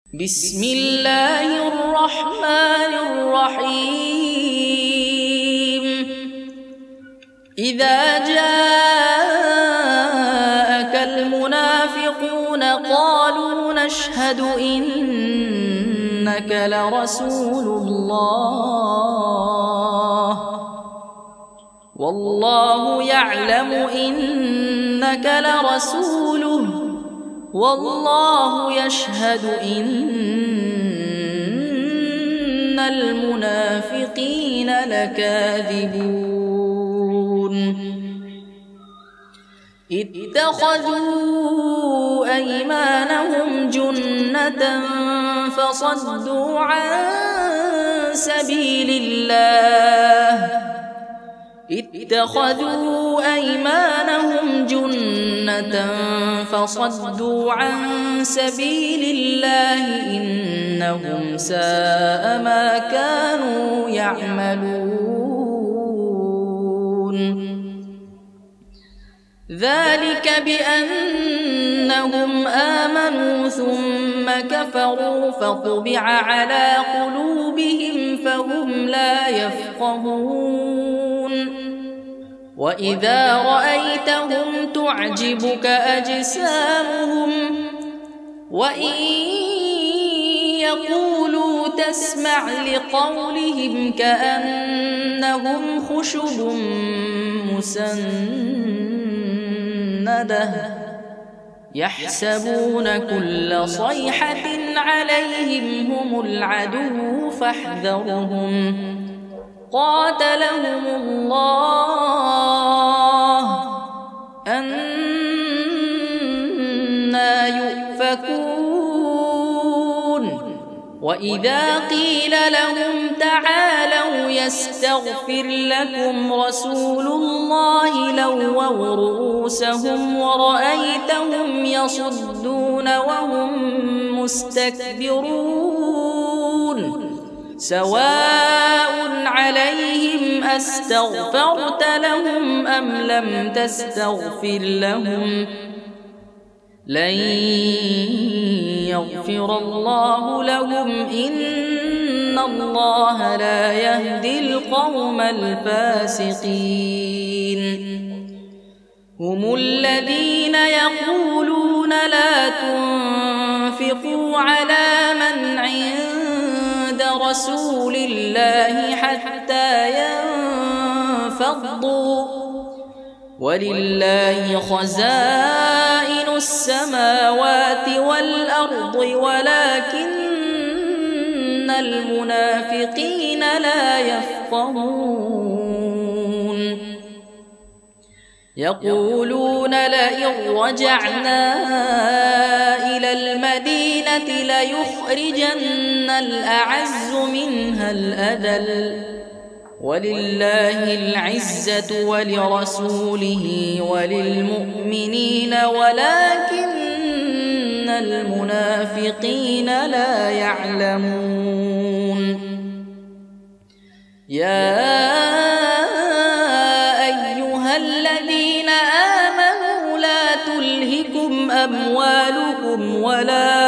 بسم الله الرحمن الرحيم إذا جاءك المنافقون قالوا نشهد إنك لرسول الله والله يعلم إنك لرسوله والله يشهد إن المنافقين لكاذبون اتخذوا أيمانهم جنة فصدوا عن سبيل الله اتخذوا أيمانهم جنة فصدوا عن سبيل الله إنهم ساء ما كانوا يعملون ذلك بأنهم آمنوا ثم كفروا فطبع على قلوبهم فهم لا يفقهون وإذا رأيتهم تعجبك أجسامهم وإن يقولوا تسمع لقولهم كأنهم خشب مسندة يحسبون كل صيحة عليهم هم العدو فاحذرهم قاتلهم الله أنى يؤفكون وإذا قيل لهم تعالوا يستغفر لكم رسول الله لووا رؤوسهم ورأيتهم يصدون وهم مستكبرون سواء عليهم أستغفرت لهم أم لم تستغفر لهم لن يغفر الله لهم إن الله لا يهدي القوم الفاسقين هم الذين يقولون لا تنفقوا على من عند رسول الله حتى ينفضوا ولله خزائن السماوات والأرض ولكن المنافقين لا يفقهون يقولون لئن رجعنا إلى المدينة ليخرجن الأعز منها الأذل ولله العزة ولرسوله وللمؤمنين ولكن المنافقين لا يعلمون يا أيها الذين آمنوا لا تلهكم أموالكم ولا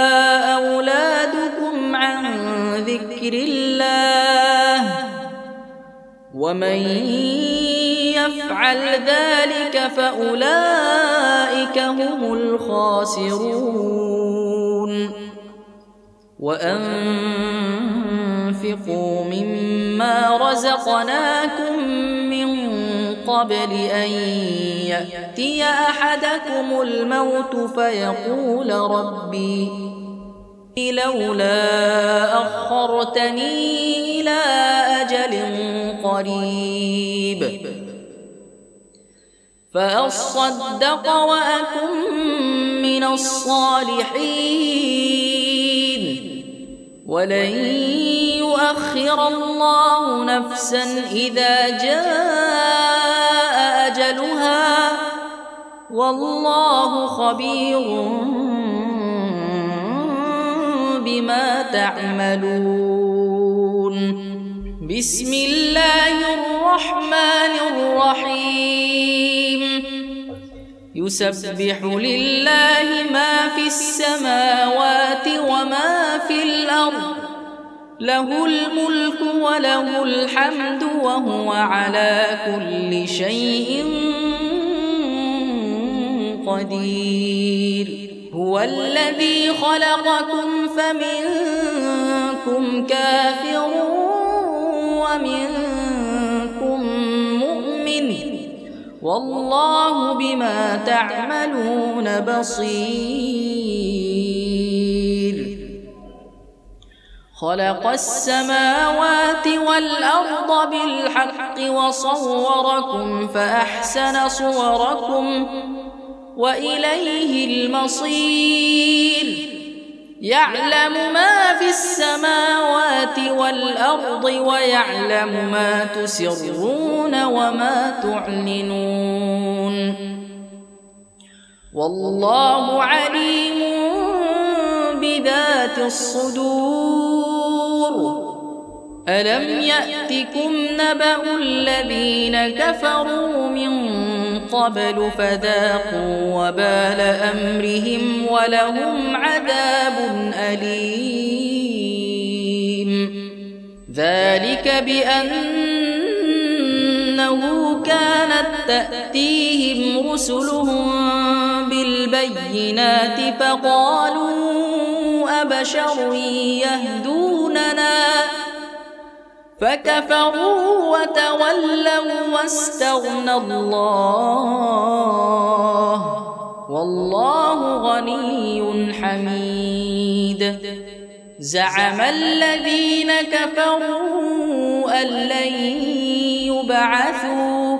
أولادكم عن ذكر الله ومن يفعل ذلك فأولئك هم الخاسرون وأنفقوا مما رزقناكم من قبل أن يأتي أحدكم الموت فيقول ربي لولا أخرتني إلى أجل قريب فأصدق وأكن من الصالحين ولن يؤخر الله نفسا إذا جاء أجلها والله خبير بما تعملون بسم الله الرحمن الرحيم يسبح لله ما في السماوات وما له الملك وله الحمد وهو على كل شيء قدير هو الذي خلقكم فمنكم كافر ومنكم مؤمن والله بما تعملون بصير خلق السماوات والأرض بالحق وصوركم فأحسن صوركم وإليه المصير يعلم ما في السماوات والأرض ويعلم ما تسرون وما تعلنون والله عليم بذات الصدور ألم يأتكم نبأ الذين كفروا من قبل فذاقوا وبال أمرهم ولهم عذاب أليم ذلك بأنه كانت تأتيهم رسلهم بالبينات فقالوا أبشر يهدوننا فكفروا وتولوا واستغنى الله والله غني حميد زعم الذين كفروا أن لن يبعثوا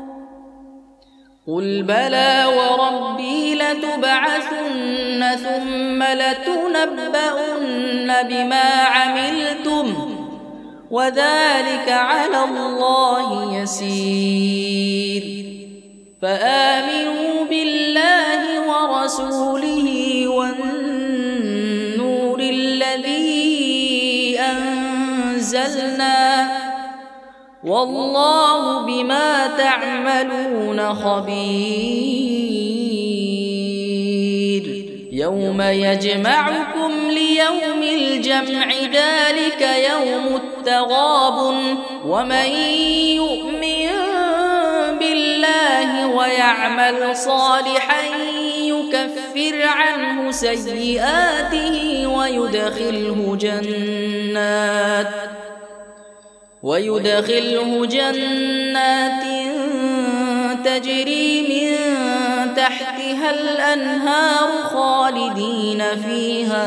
قل بلى وربي لتبعثن ثم لتنبؤن بما عملتم وذلك على الله يسير فآمنوا بالله ورسوله والنور الذي أنزلنا والله بما تعملون خبير يوم يجمعكم ليوم الجمع ذلك يوم التغابن ومن يؤمن بالله ويعمل صالحا يكفر عنه سيئاته ويدخله جنات تجري من تحتها الأنهار خالدين فيها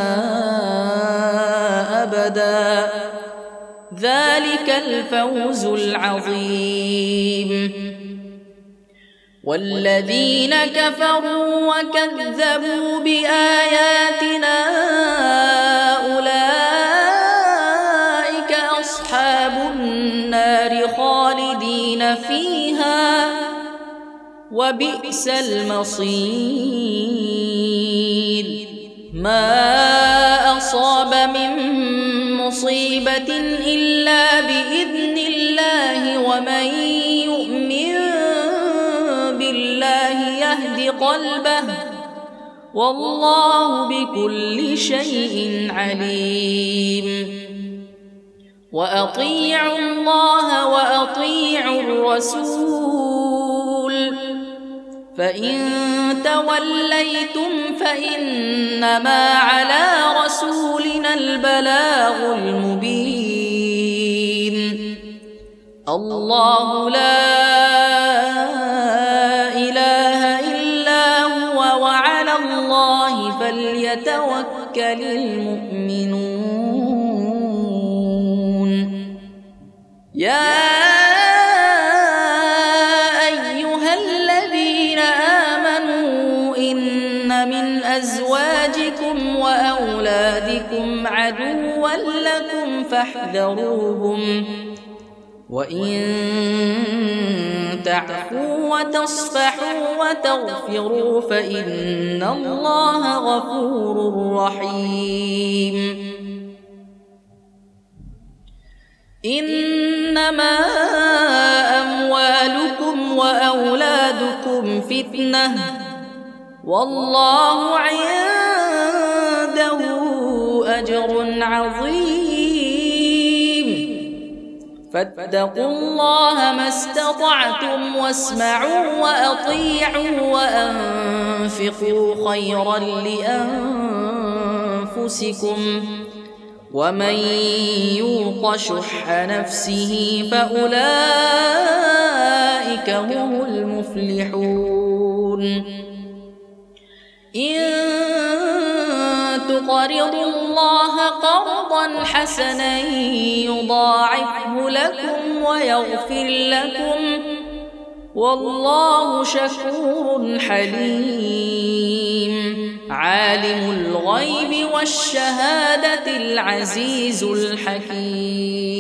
أبدا ذلك الفوز العظيم والذين كفروا وكذبوا بآياتنا أولئك أصحاب النار خالدين فيها وبئس المصير ما أصاب من مصيبة إلا بإذن الله ومن يؤمن بالله يهد قلبه والله بكل شيء عليم وأطيعوا الله وأطيعوا الرسول فإن توليتم فإنما على رسولنا البلاغ المبين الله لا إله إلا هو وعلى الله فليتوكل المؤمنون يا أزواجكم وأولادكم عدوا لكم فاحذروهم وإن تعفوا وتصفحوا وتغفروا فإن الله غفور رحيم إنما أموالكم وأولادكم فتنة والله عنده أجر عظيم فاتقوا الله ما استطعتم واسمعوا وأطيعوا وأنفقوا خيرا لأنفسكم ومن يوق شح نفسه فأولئك هم المفلحون إن تقرضوا الله قرضا حسنا يضاعفه لكم ويغفر لكم والله شكور حليم عالم الغيب والشهادة العزيز الحكيم